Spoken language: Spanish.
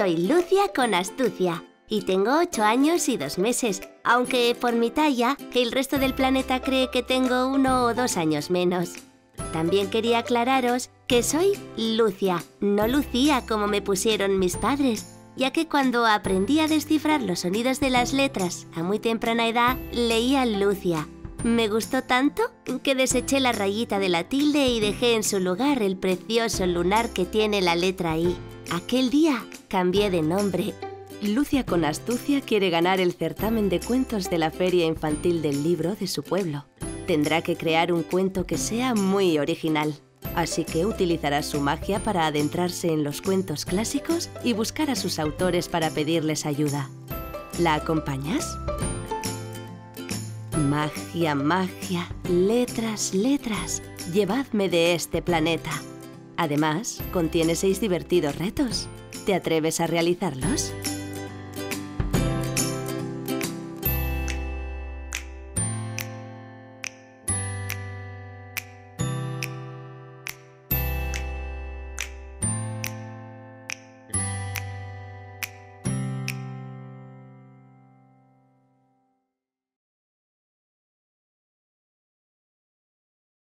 Soy Lucia con astucia y tengo 8 años y 2 meses, aunque por mi talla, el resto del planeta cree que tengo 1 o 2 años menos. También quería aclararos que soy Lucia, no Lucía como me pusieron mis padres, ya que cuando aprendí a descifrar los sonidos de las letras a muy temprana edad, leía Lucia. Me gustó tanto que deseché la rayita de la tilde y dejé en su lugar el precioso lunar que tiene la letra I. Aquel día cambié de nombre. Lucia con astucia quiere ganar el certamen de cuentos de la Feria Infantil del Libro de su pueblo. Tendrá que crear un cuento que sea muy original. Así que utilizará su magia para adentrarse en los cuentos clásicos y buscar a sus autores para pedirles ayuda. ¿La acompañas? Magia, magia, letras, letras, llevadme de este planeta. Además, contiene 6 divertidos retos. ¿Te atreves a realizarlos?